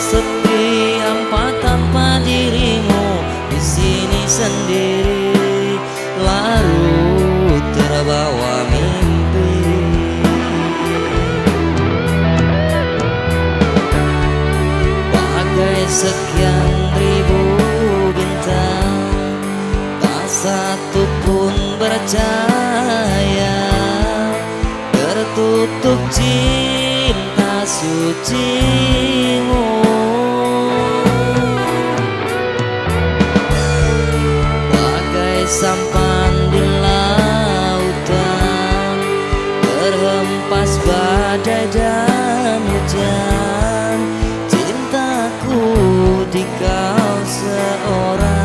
sepi hampa tanpa dirimu, di sini sendiri larut terbawa mimpi. Bagai sekian ribu bintang, tak satu pun bercahaya, tertutup cinta sucimu. Bagai sampan di lautan, terhempas badai dan hujan, cintaku di kau seorang.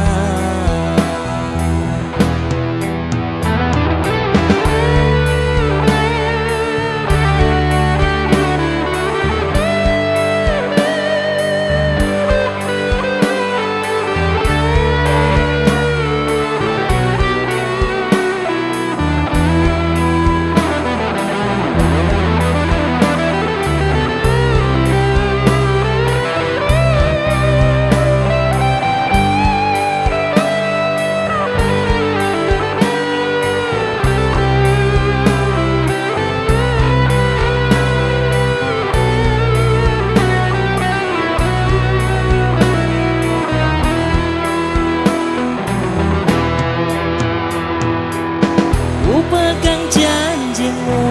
Ku pegang janjimu,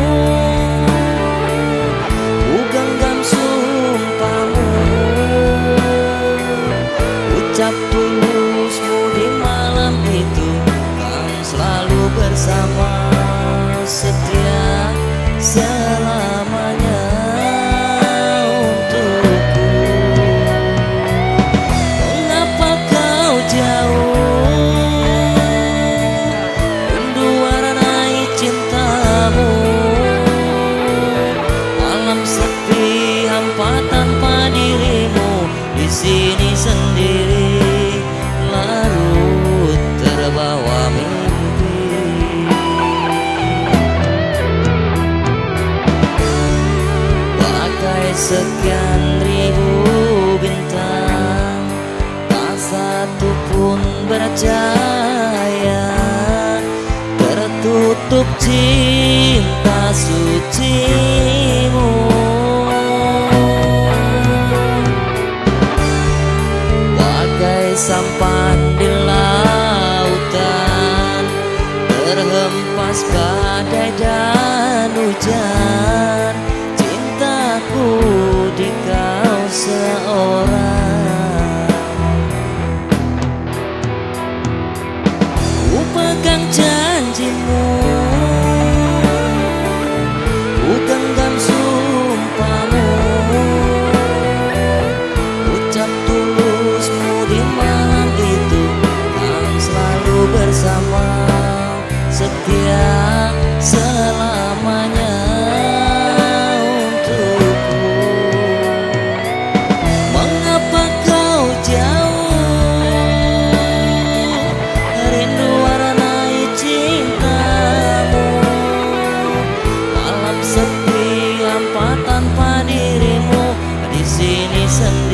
ku genggam sumpahmu, ucap tulusmu di malam itu, kan selalu bersama, setia selamanya untukku. Mengapa kau jauh? Tanpa dirimu, di sini sendiri larut terbawa mimpi. Bagai sekian ribu bintang, tak satu pun bercahaya, tertutup cinta sucimu. Sampan di lautan, terhempas badai dan hujan, cintaku di kau seorang. Ku pegang janjimu, ku genggam sumpahmu, ucap tulusmu di malam itu, kan selalu bersama, setia selamanya untukku. Mengapa kau jauh? Rindu warnai cintamu, malam sepi hampa tanpa dirimu, di sini sendiri